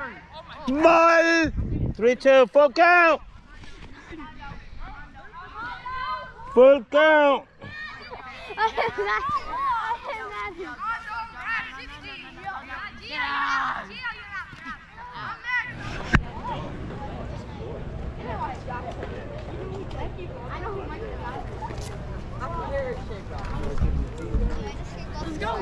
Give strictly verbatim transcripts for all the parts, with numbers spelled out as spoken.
Ball. Three, two, full count. Full count. Let's go.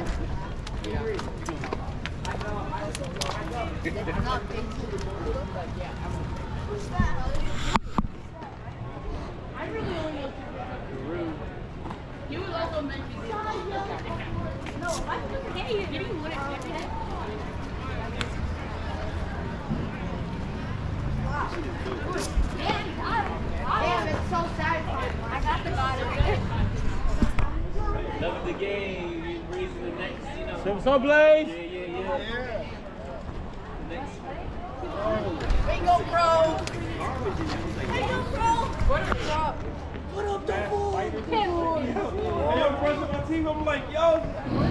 I really only know he was also mentioned. No, I didn't get it. Did he win it? Damn, it's so satisfying. I got the god of it. Love the game. You're raising the next, you know. What's up, Blaze? Yeah, yeah, yeah. yeah. The next. Bingo, bro. Bingo, bro. What up, What up, Double? Hey, yo, friends of my team, I'm like, yo.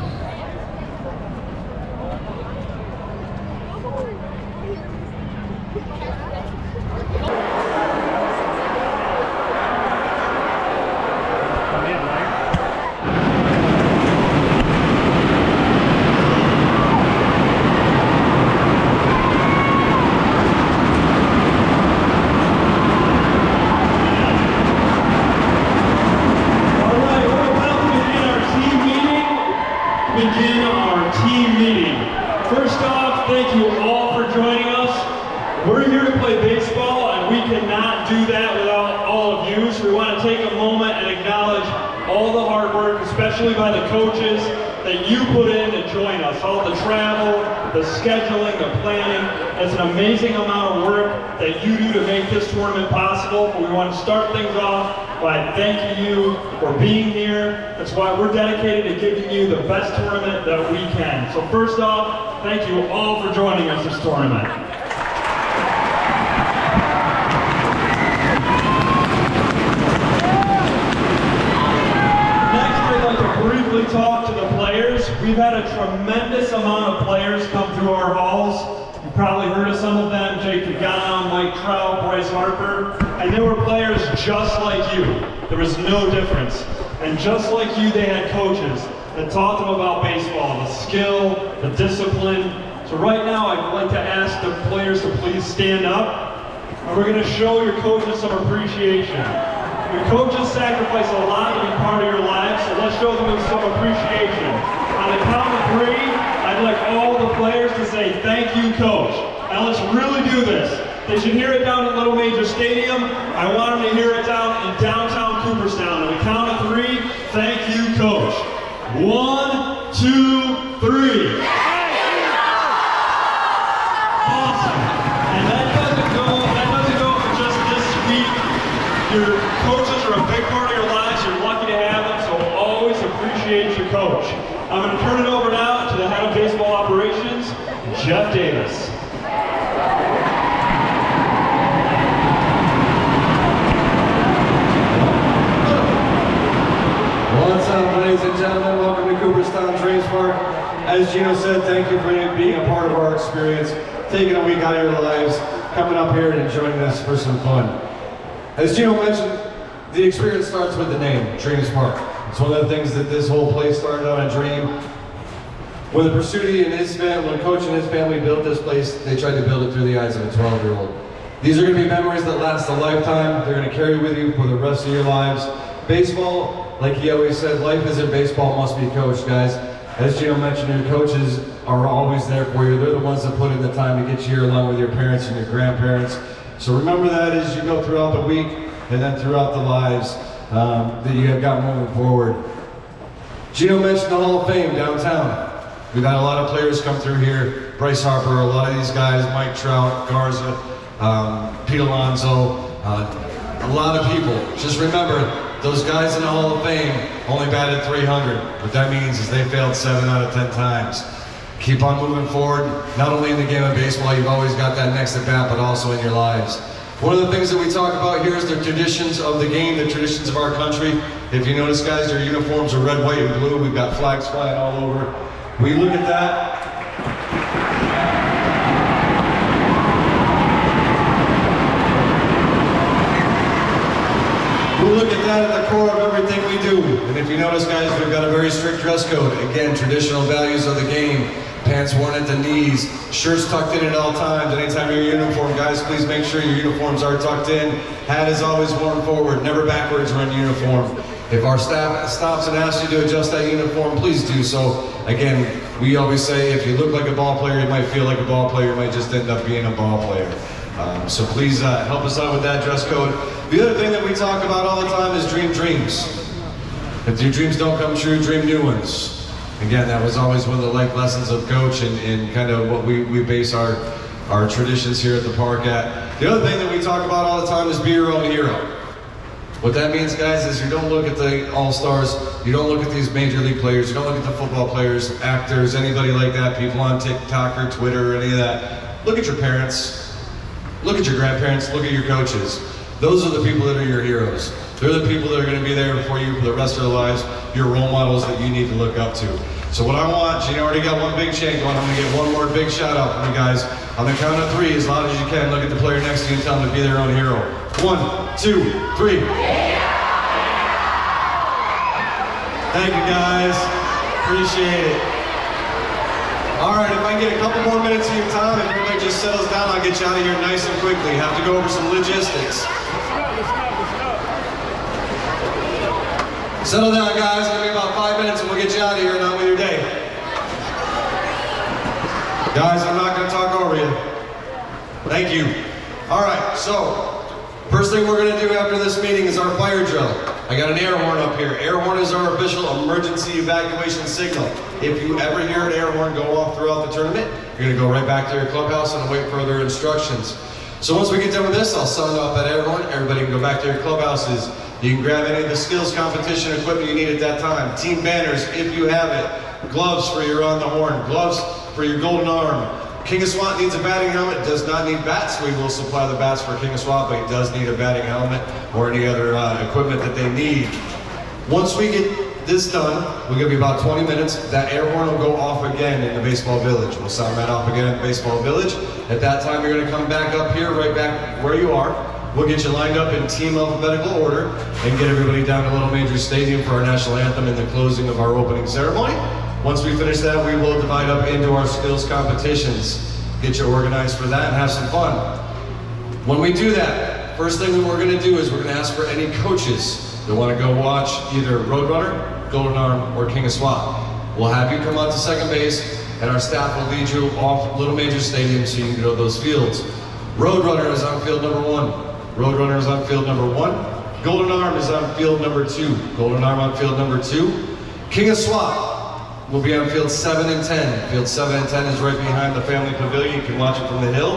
Begin our team meeting. First off, thank you all for joining us. We're here to play baseball, and we cannot do that without all of you. So we want to take a moment and acknowledge all the hard work, especially by the coaches, that you put in to join us. All the travel, the scheduling, the planning. It's an amazing amount of work that you do to make this tournament possible. But we want to start things off by thanking you for being here. That's why we're dedicated to giving you the best tournament that we can. So first off, thank you all for joining us this tournament. Next, I'd like to briefly talk to the players. We've had a tremendous amount of players come through our halls. You've probably heard of some of them: Jake Pagano, Mike Trout, Bryce Harper. And they were players just like you. There was no difference. And just like you, they had coaches that taught them about baseball, the skill, the discipline. So right now, I'd like to ask the players to please stand up. And we're going to show your coaches some appreciation. Your coaches sacrifice a lot to be part of your lives, so let's show them some appreciation. On the count of three, I'd like all the players to say, "Thank you, Coach." Now let's really do this. They should hear it down at Little Major Stadium. I want them to hear it down in downtown Cooperstown. On the count of three, thank you, Coach. One, two, three. Awesome. And that doesn't go, that doesn't go for just this week. Your coaches are a big part of your lives. You're lucky to have them, so always appreciate your coach. I'm going to turn it over now to the head of baseball operations, Jeff Davis. What's up, ladies and gentlemen? Welcome to Cooperstown Trace Park. As Gino said, thank you for being a part of our experience, taking a week out of your lives, coming up here and joining us for some fun. As Gino mentioned, the experience starts with the name, Trace Park. It's one of the things that this whole place started on a dream. When Pursuti and his family, when Coach and his family built this place, they tried to build it through the eyes of a twelve-year-old. These are going to be memories that last a lifetime. They're going to carry with you for the rest of your lives. Baseball, like he always said, life isn't baseball, must be coached, guys. As Gino mentioned, your coaches are always there for you. They're the ones that put in the time to get you here along with your parents and your grandparents. So remember that as you go throughout the week and then throughout the lives um, that you have got moving forward. Gino mentioned the Hall of Fame downtown. We've had a lot of players come through here. Bryce Harper, a lot of these guys, Mike Trout, Garza, um, Pete Alonso, uh, a lot of people. Just remember, those guys in the Hall of Fame only batted three hundred. What that means is they failed seven out of ten times. Keep on moving forward. Not only in the game of baseball, you've always got that next at bat, but also in your lives. One of the things that we talk about here is the traditions of the game, the traditions of our country. If you notice, guys, their uniforms are red, white, and blue. We've got flags flying all over. We look at that. if you notice, guys, we've got a very strict dress code. Again, traditional values of the game. Pants worn at the knees, shirts tucked in at all times. Anytime you're in uniform, guys, please make sure your uniforms are tucked in. Hat is always worn forward, never backwards when in uniform. If our staff stops and asks you to adjust that uniform, please do so. Again, we always say if you look like a ball player, you might feel like a ball player, you might just end up being a ball player. Um, so please uh, help us out with that dress code. The other thing that we talk about all the time is dream dreams. If your dreams don't come true, dream new ones. Again, that was always one of the life lessons of Coach and, and kind of what we, we base our, our traditions here at the park at. The other thing that we talk about all the time is be your own hero. What that means, guys, is you don't look at the All-Stars, you don't look at these major league players, you don't look at the football players, actors, anybody like that, people on TikTok or Twitter or any of that. Look at your parents, look at your grandparents, look at your coaches. Those are the people that are your heroes. They're the people that are going to be there for you for the rest of their lives, your role models that you need to look up to. So what I want, Gina already got one big shake going, I'm going to get one more big shout out from you guys. On the count of three, as loud as you can, look at the player next to you and tell them to be their own hero. One, two, three. Thank you, guys. Appreciate it. All right, if I can get a couple more minutes of your time, if everybody just settles down, I'll get you out of here nice and quickly. Have to go over some logistics. Settle down, guys. Give me about five minutes and we'll get you out of here and on with your day. Guys, I'm not going to talk over you. Thank you. All right, so first thing we're going to do after this meeting is our fire drill. I got an air horn up here. Air horn is our official emergency evacuation signal. If you ever hear an air horn go off throughout the tournament, you're going to go right back to your clubhouse and await further instructions. So once we get done with this, I'll sound off that air horn. Everybody can go back to your clubhouses. You can grab any of the skills competition equipment you need at that time. Team banners, if you have it. Gloves for your on the horn. Gloves for your golden arm. King of SWAT needs a batting helmet, does not need bats. We will supply the bats for King of SWAT, but he does need a batting helmet or any other uh, equipment that they need. Once we get this done, we're gonna be about twenty minutes. That air horn will go off again in the baseball village. We'll sound that off again in the baseball village. At that time, you're gonna come back up here, right back where you are. We'll get you lined up in team alphabetical order and get everybody down to Little Major Stadium for our national anthem and the closing of our opening ceremony. Once we finish that, we will divide up into our skills competitions. Get you organized for that and have some fun. When we do that, first thing that we're gonna do is we're gonna ask for any coaches that wanna go watch either Roadrunner, Golden Arm, or King of SWAT. We'll have you come out to second base and our staff will lead you off Little Major Stadium so you can go to those fields. Roadrunner is on field number one. Roadrunner is on field number one. Golden Arm is on field number two. Golden Arm on field number two. King of SWAT will be on field seven and ten. Field seven and ten is right behind the family pavilion. You can watch it from the hill.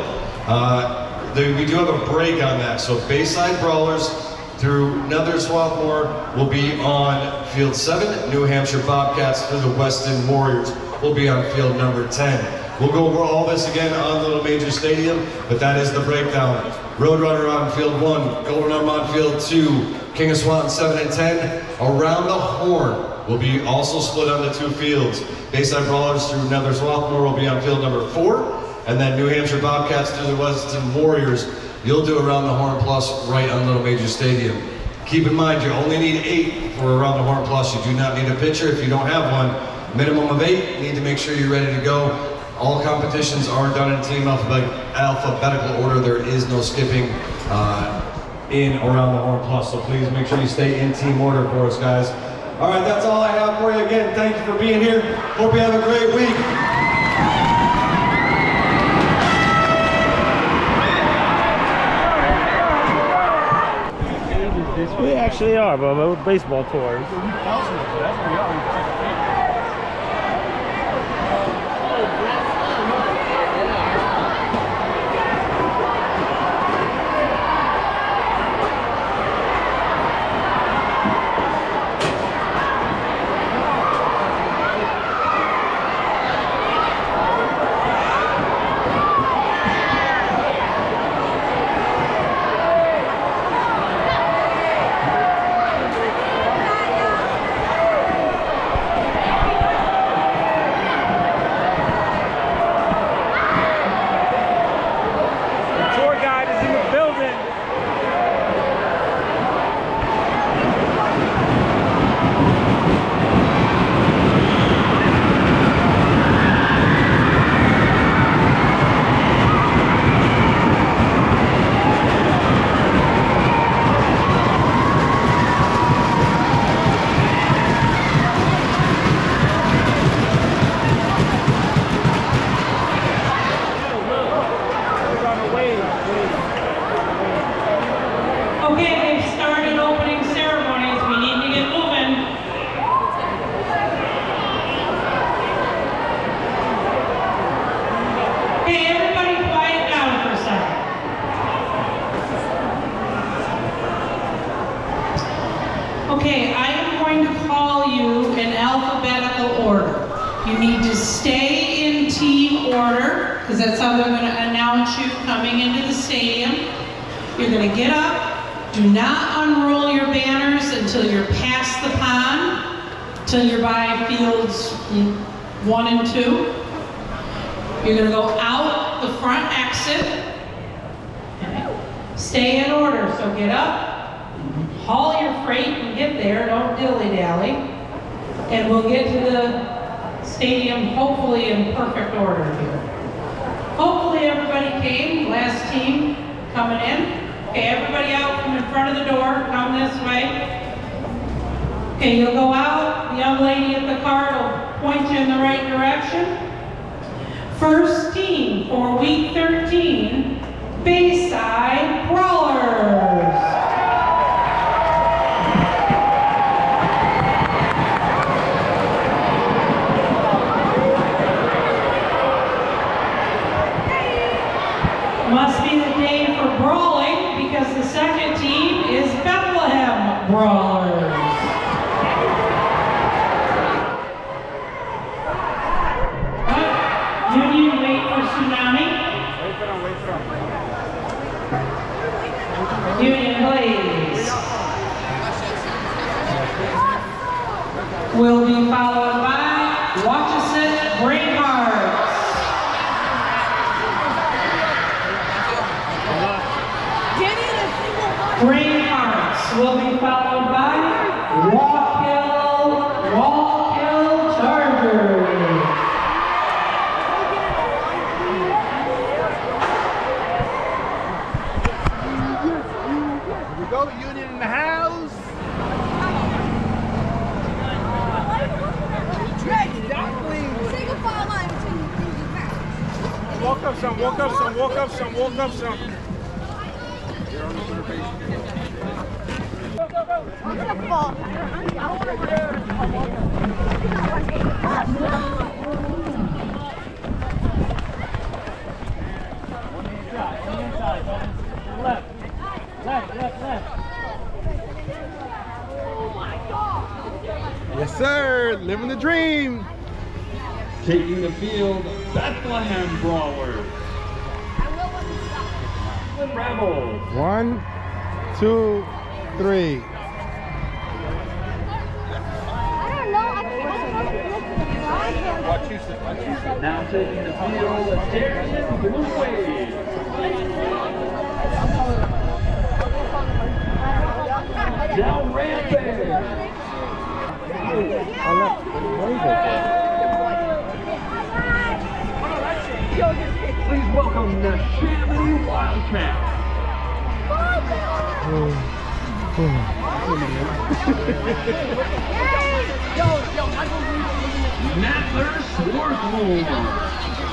Uh, they, we do have a break on that. So Bayside Brawlers through Nether Swarthmore will be on field seven. New Hampshire Bobcats through the Weston Warriors will be on field number ten. We'll go over all this again on Little Major Stadium, but that is the breakdown. Roadrunner on field one, Golden Arm on field two, King of SWAT on seven and ten. Around the Horn will be also split onto two fields. Bayside Brawlers through Nether Swarthmore will be on field number four, and then New Hampshire Bobcats through the Weston Warriors. You'll do Around the Horn Plus right on Little Major Stadium. Keep in mind, you only need eight for Around the Horn Plus. You do not need a pitcher if you don't have one. Minimum of eight, you need to make sure you're ready to go. All competitions are done in team alphabet alphabetical order. There is no skipping uh, in Around the Horn Plus, so please make sure you stay in team order for us, guys. All right, that's all I have for you. Again, thank you for being here. Hope you have a great week. We actually are, Bubba, with baseball tours. stay in team order, because that's how they're going to announce you coming into the stadium. You're going to get up. Do not unroll your banners until you're past the pond, until you're by fields one and two. You're going to go out the front exit. Stay in order, so get up, haul your freight and get there, don't dilly-dally. And we'll get to the stadium hopefully in perfect order here. Hopefully everybody came, last team coming in. Okay, everybody out from in front of the door, come this way. Okay, you'll go out, the young lady at the cart will point you in the right direction. First team for week thirteen, Bayside Brawlers. Must be the day for brawling because the second team is Bethlehem Brawlers. Uh, Union, wait for Tsunami. Wait for them, wait for them. Union, please. Will be followed by Wachusett Bravehearts. Bravehearts will be followed by Wallkill, Wallkill Chargers. Here we go, Union in the house. Walk up some, walk up some, walk up some, walk up some. Left, left, left, left. Yes, sir. Living the dream. Taking the field, Bethlehem Brawlers. Rebels. One, two, three. Now taking the field, Darren Blue Wave. Down Rampage. Please welcome the Chamonix Wildcats. Nadler Swarthmore.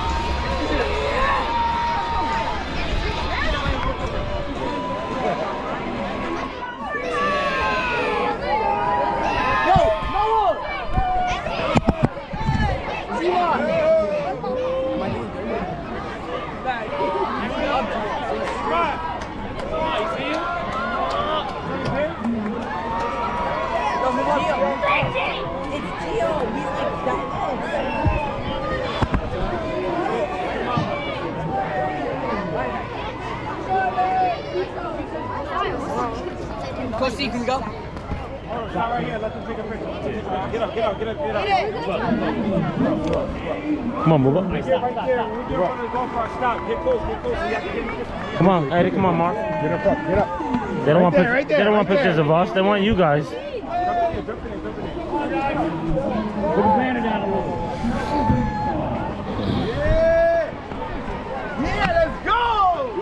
Coach, you can go. Stop right here. Let them take a picture. Get up, get up, get up, get up. Come on, move up. Right there, right there. When we get in front of the golf cart, stop. Get close, get close. So you have to get in. Come on, Eddie. Come on, Mark. Get up, up, get up. They don't right want there, right there, they don't right want there. Pictures of us. They want you guys. Put the banner down a little. Yeah! Yeah, let's go!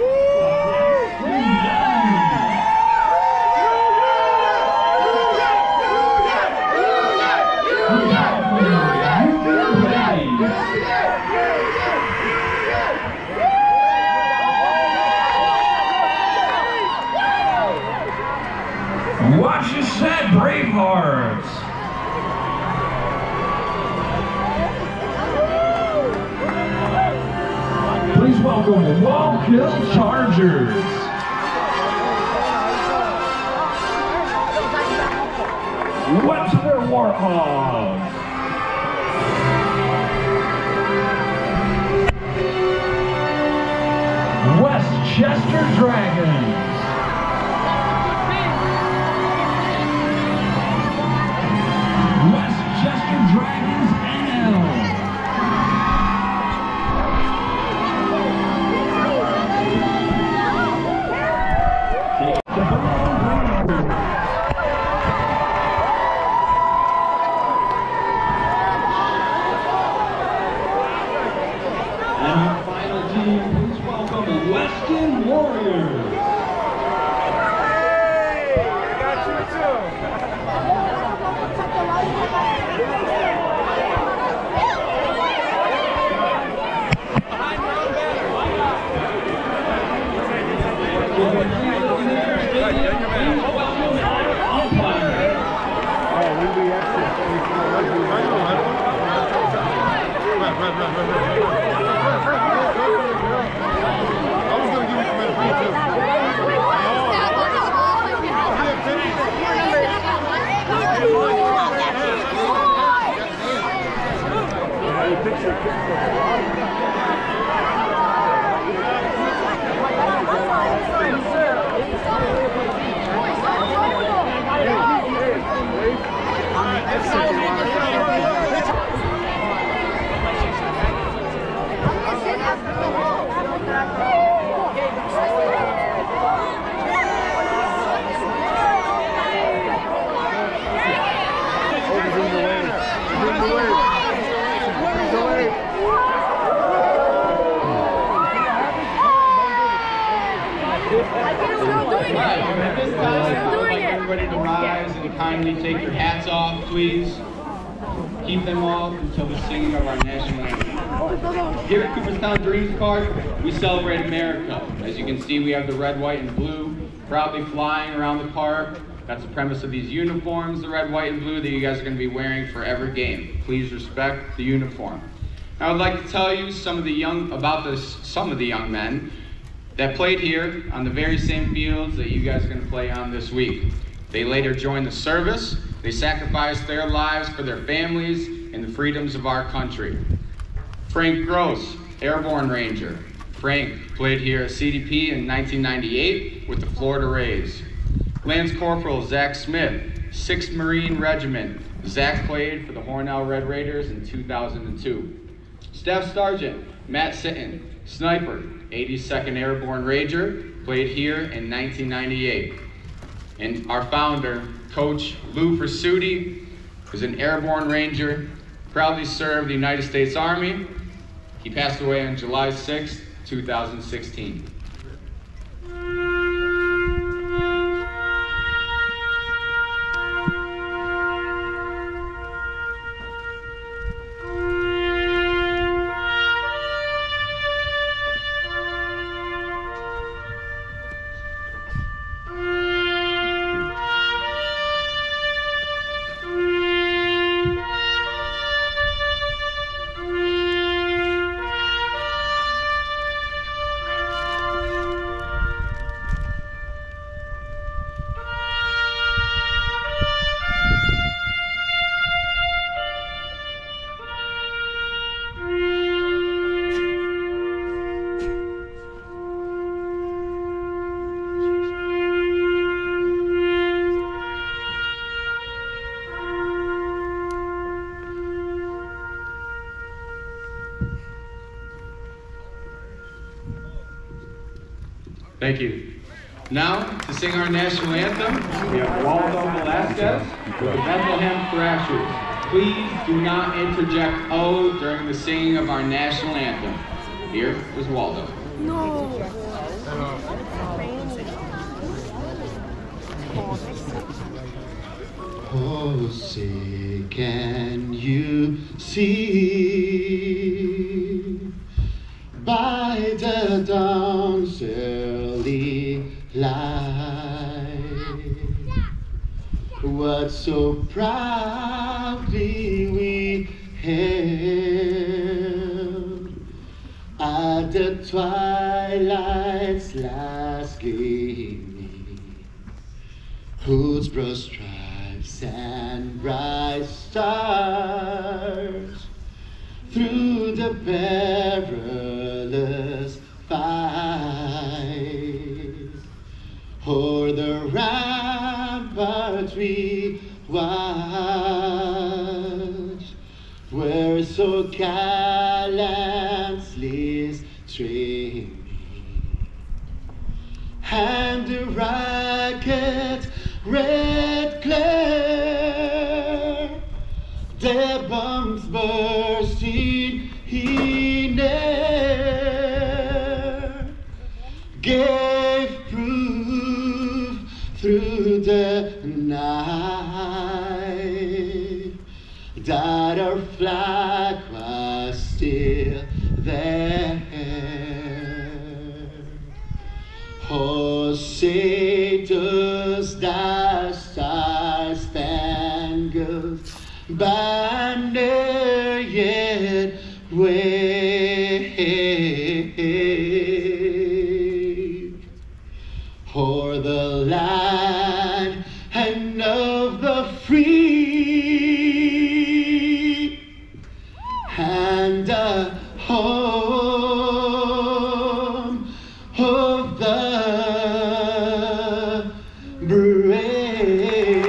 Wachusett Bravehearts. Please welcome the Wallkill Chargers. Webster Warthogs. Westchester Dragons. Westchester Dragons N L. And our final team, please welcome the Weston Warriors. Everybody to rise and kindly take your hats off, please. Keep them off until the singing of our national anthem. Here at Cooperstown Dreams Park, we celebrate America. As you can see, we have the red, white, and blue proudly flying around the park. That's the premise of these uniforms, the red, white, and blue, that you guys are going to be wearing for every game. Please respect the uniform. Now, I would like to tell you some of the young about this, some of the young men that played here on the very same fields that you guys are going to play on this week. They later joined the service. They sacrificed their lives for their families and the freedoms of our country. Frank Gross, Airborne Ranger. Frank played here at C D P in nineteen ninety-eight with the Florida Rays. Lance Corporal Zach Smith, sixth Marine Regiment. Zach played for the Hornell Red Raiders in two thousand two. Staff Sergeant Matt Sitton, Sniper, eighty-second Airborne Ranger, played here in nineteen ninety-eight. And our founder, Coach Lou Pursuti, was an Airborne Ranger, proudly served the United States Army. He passed away on July sixth, two thousand sixteen. Thank you. Now, to sing our national anthem, we have Waldo Velasquez with the Bethlehem Thrashers. Please do not interject "oh" during the singing of our national anthem. Here is Waldo. No. Oh, say, can you see by the dawn's early light what so proudly we hailed at the twilight's last gleaming, whose broad stripes and bright stars through the perilous fight gallantly streaming, and the ragged red glare, their bombs bursting in air, gave proof through the night that our flag was still there. Oh, say does the star-spangled banner yet wave o'er the land and of the free, and the home of the brave.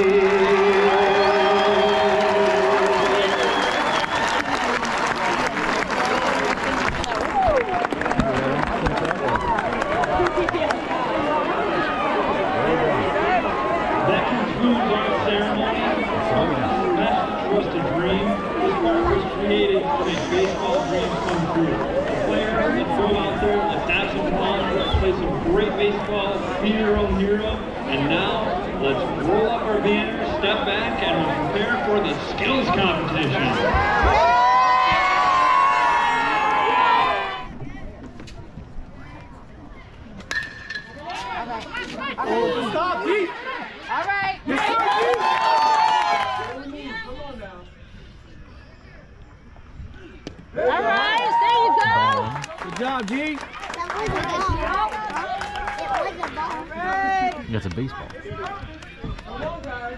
That concludes our ceremony. Best was to dream. This park was created to make baseball dreams come true. The players, let's go out there, let's have some fun, let's play some great baseball, be your own hero. And now, let's roll up our banners, step back, and we'll prepare for the skills competition. Oh, stop, Pete! All right. Come on now. All right, there you go. Good job, G. That's a baseball. Come on, guys.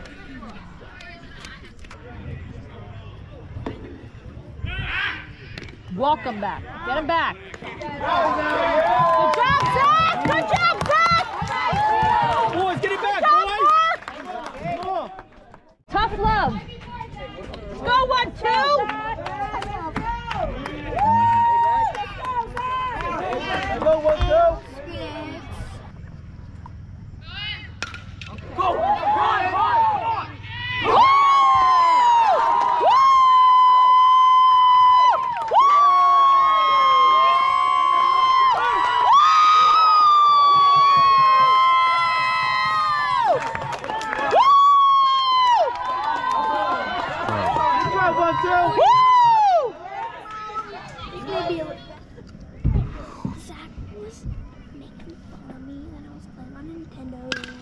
Walk him back. Get him back. Good job, Zach. Good job, Zach. Boys, get it back, Good job, boys. Zach. Come on. Tough love. Go one, two. Go, one, two. Go! Run, run! Woo! Maybe it was, Zach was making fun of me that I was playing on Nintendo.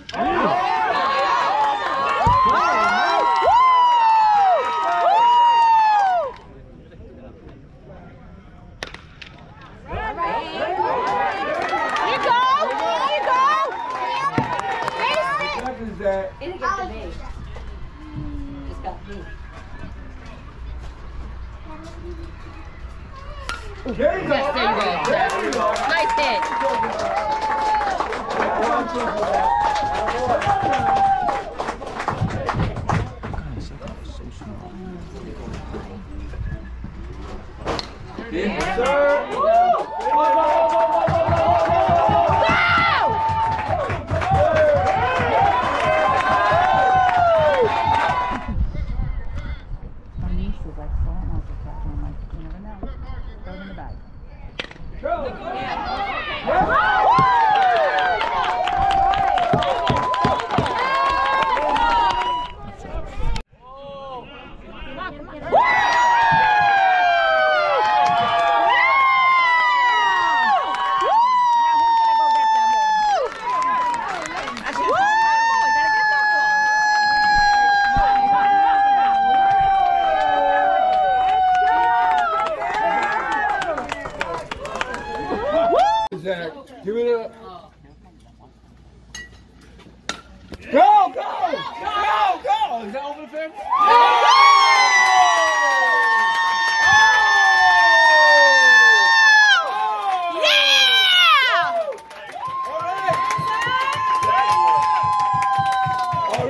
It didn't get to me. Just got me. There you go. Yes, there you go. There you go. Nice hit. Yes, sir. Zach, give it up. Go, go, go, go! Is that over the fence?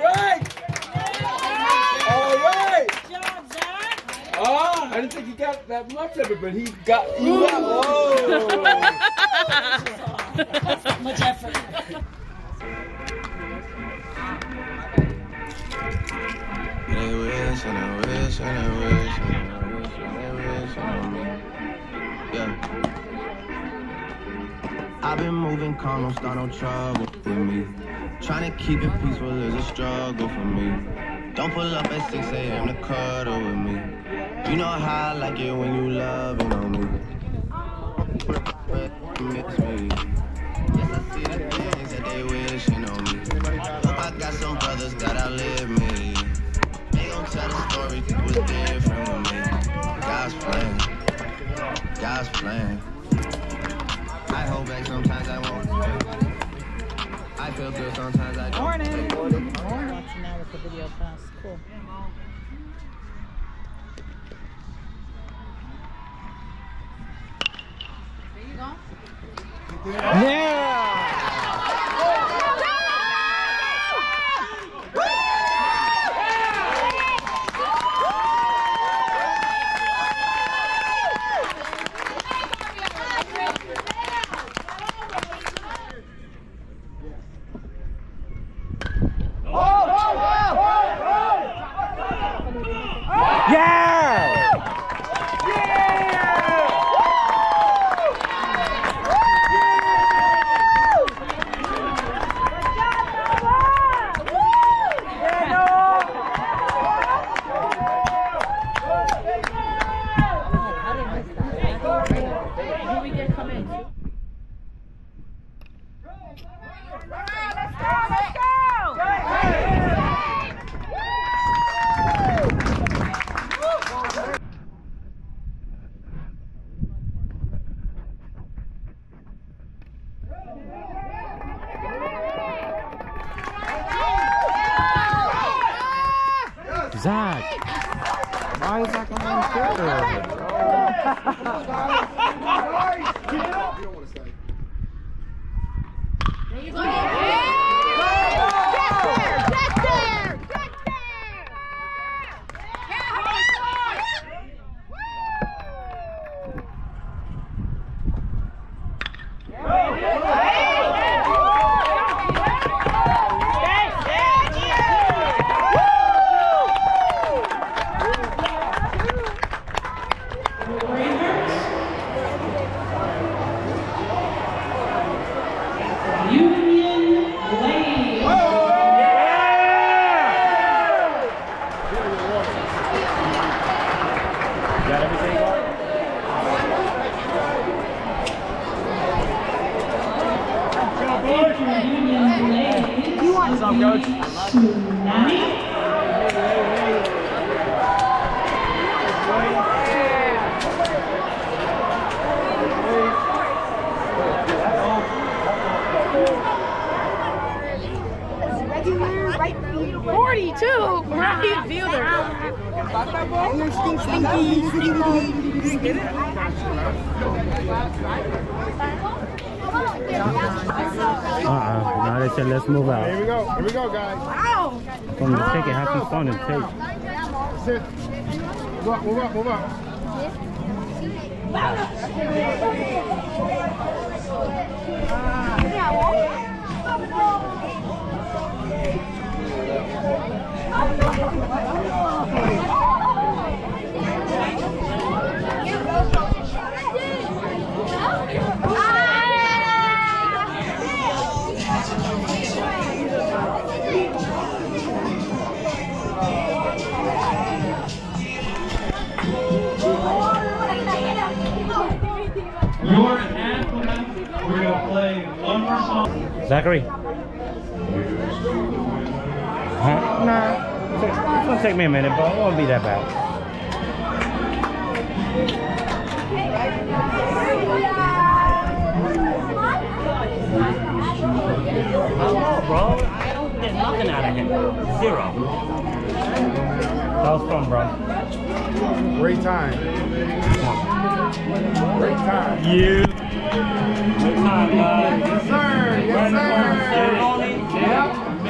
I didn't think you got that blood pressure, but he got, he got, whoa. That's much effort. They wish and I wish and I wish and I wish and they wish on me. Yeah. I've been moving calm, don't start no trouble with me. Trying to keep it peaceful is a struggle for me. Don't pull up at six A M to cuddle with me. You know how I like it when you loving on me. Miss me. Yes, I see the things that they wishing on me. Hope I got some brothers that outlive me. They gon' tell the story, it was different with me. God's plan, God's plan. I hold back sometimes I won't. I feel good sometimes I don't. Morning. Morning. Watching now with the video class. Cool. There you go. Yeah! Zach! Why is Zach on the There you go. What's up, Coach? forty-two, right fielder. You're stink, stinky, stinky. Uh-uh. Now they said let's move out. Here we go. Here we go, guys. Wow. Come to take it, have some fun and take. Sit. Move up, move up, move up. Your anthem, we're going to play one more song. Zachary. Huh? Nah. It's gonna take me a minute, but it won't be that bad. Oh, bro. I don't get nothing out of him. Zero. That was fun, bro. Great time. Great time. You. Good time, guys. Yes, sir. Yes, sir.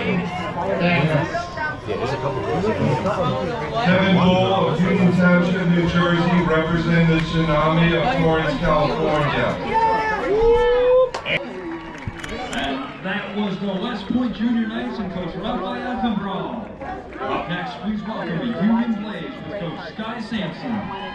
Yeah, there's a couple of Kevin Bull of Union Township New Jersey, representing the Tsunami of Torrance, California. And that was the West Point Junior Knights and Coach Rafael Cabral. Up next, please welcome the Union Blaze with Coach Sky Sampson.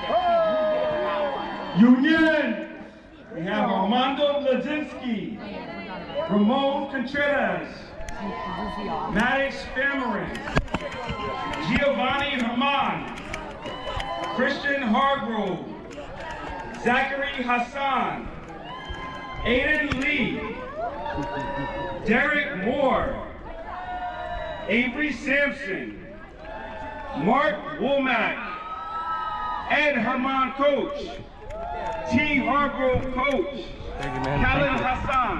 Union! We have Armando Blazinski, Ramon Contreras, Maddox Famarin, Giovanni Haman, Christian Hargrove, Zachary Hassan, Aiden Lee, Derek Moore, Avery Sampson, Mark Womack, Ed Herman coach, T. Hargrove coach, Khaled Hassan.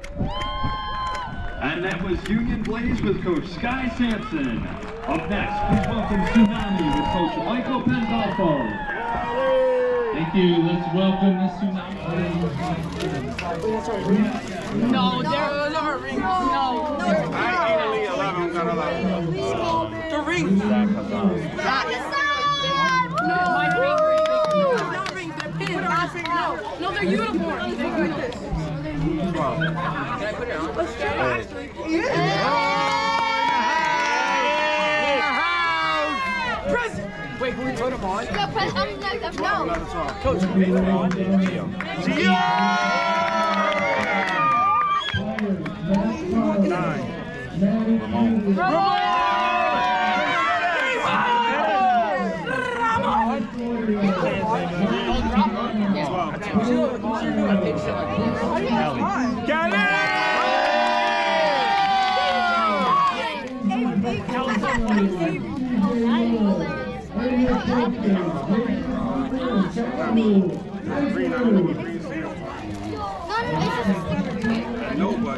And that was Union Blaze with Coach Sky Sampson. Up next, please welcome Tsunami with Coach Michael Pandolfo. Thank you. Let's welcome the Tsunami. No, they're not rings. No. No. I ain't eleven, got eleven. The rings. Zach No, my ring. They're not rings. They're pins. No, no, they're uniforms. They're like this. Can I put it on? Let's try it. Press. Wait, can we put them on? Go press. I'm like, I'm no. Coach, Nine. No, but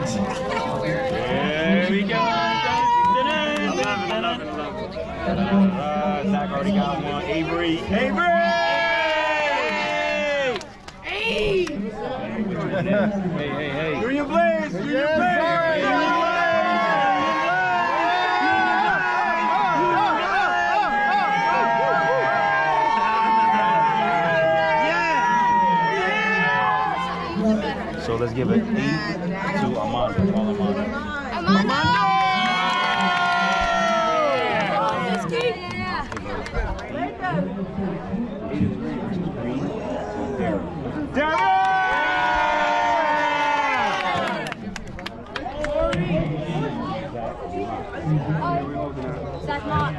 there we go. eleven, eleven, eleven. Uh, Zach already got one. Avery. Avery! Hey! Hey, hey, hey. Union Blaze! Union Blaze! So let's give it eight to Armando. Call Armando. Armando! Zach Mott.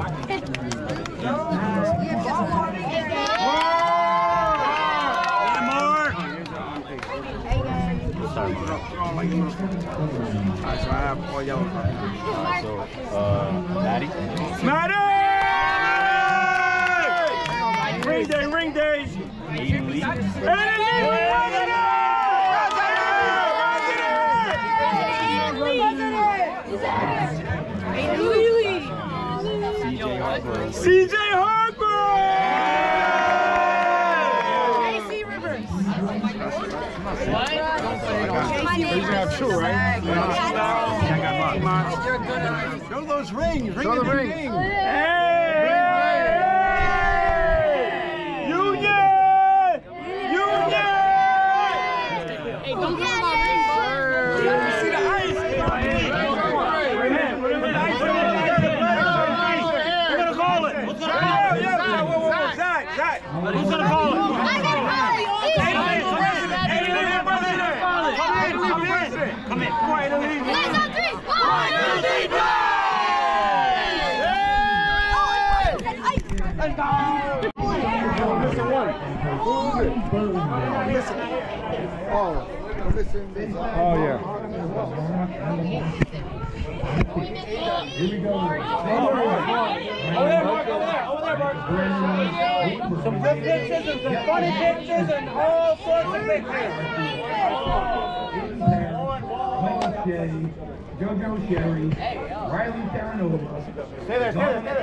Alright, so I have all yellow cards. Alright, so, uh, Maddie? Maddie! Ring day, ring day! Aiden Lee? C J Hargrove! A C Rivers. What? You have two, right? I got mine. Show those rings. Ring Show the rings. Ring. Hey! Union! Union! Hey, don't put my ring, sir. You see the ice? We're gonna call it. What's gonna call it? Zach, Zach. Who's gonna call it? Come in. Come in. Guys, on three. One, two, three, go! Let's go! Missing one. Who's it? Missing. Oh, missing this. Oh, yeah. Here we go. Over there, Mark. Over there. Over there, Mark. Some good pictures and some funny pictures and all sorts of pictures. JoJo Sherry, Riley Terranova, Stay there, stay there, stay there.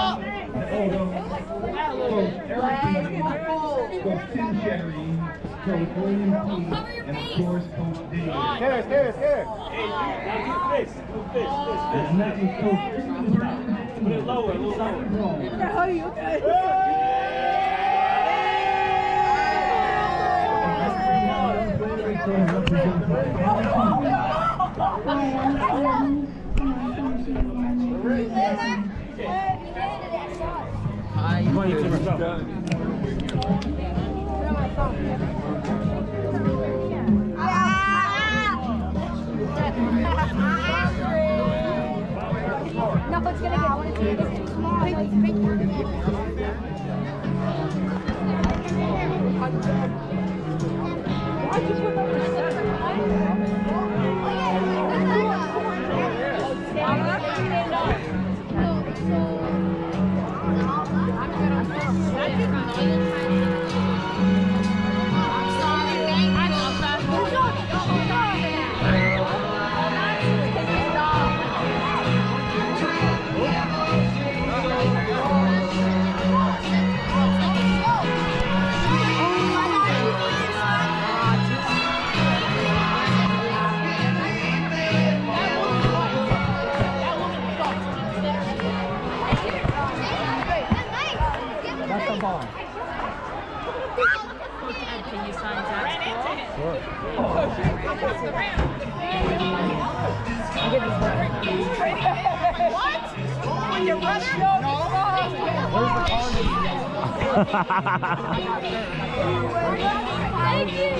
Coach Eric Beatty, Coach Tim Sherry, Coach William P, and of course Coach Dave. Stay there, stay there, stay there. Hey, do fish, do fish, fish. And that is Coach Put it lower, a little lower. How are you guys? Come on, you two, let's go. No, it's gonna get it's too small. It's big. Can you sign that? Sure. What? With your brother? No. Where's the car? Thank you.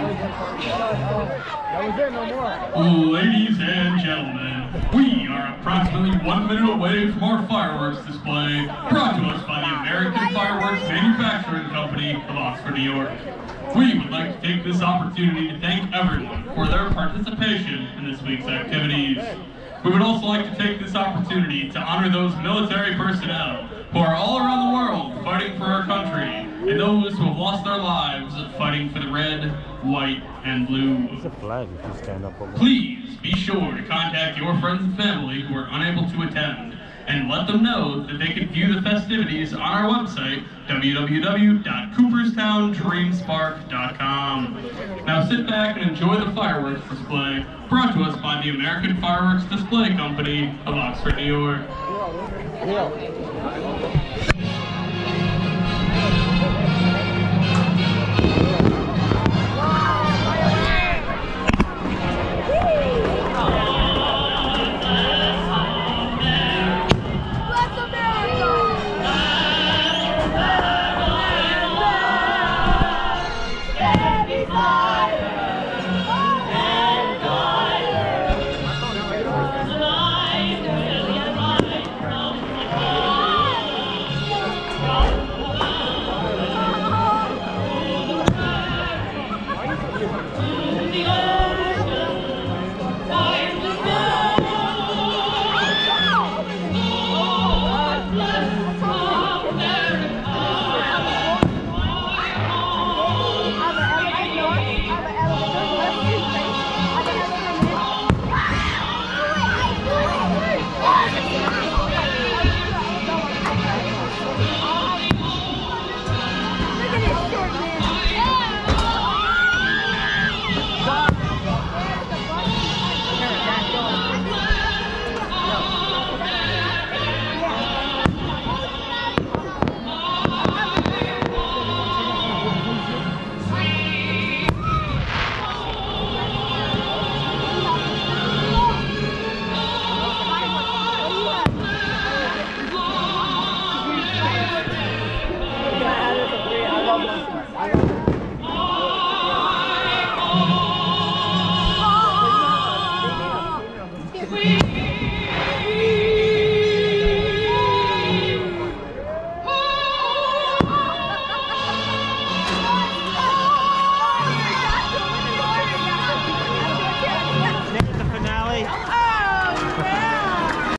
That was it, no more. Ladies and gentlemen, we are approximately one minute away from our fireworks display, brought to us by the American Fireworks Manufacturing Company of Oxford, New York. We would like to take this opportunity to thank everyone for their participation in this week's activities. We would also like to take this opportunity to honor those military personnel who are all around the world fighting for our country, and those who have lost their lives fighting for the red, white, and blue. It's a flag if you stand up over. Please be sure to contact your friends and family who are unable to attend, and let them know that they can view the festivities on our website, w w w dot cooperstown dream spark dot com. Now sit back and enjoy the fireworks display, brought to us by the American Fireworks Display Company of Oxford, New York. Yeah.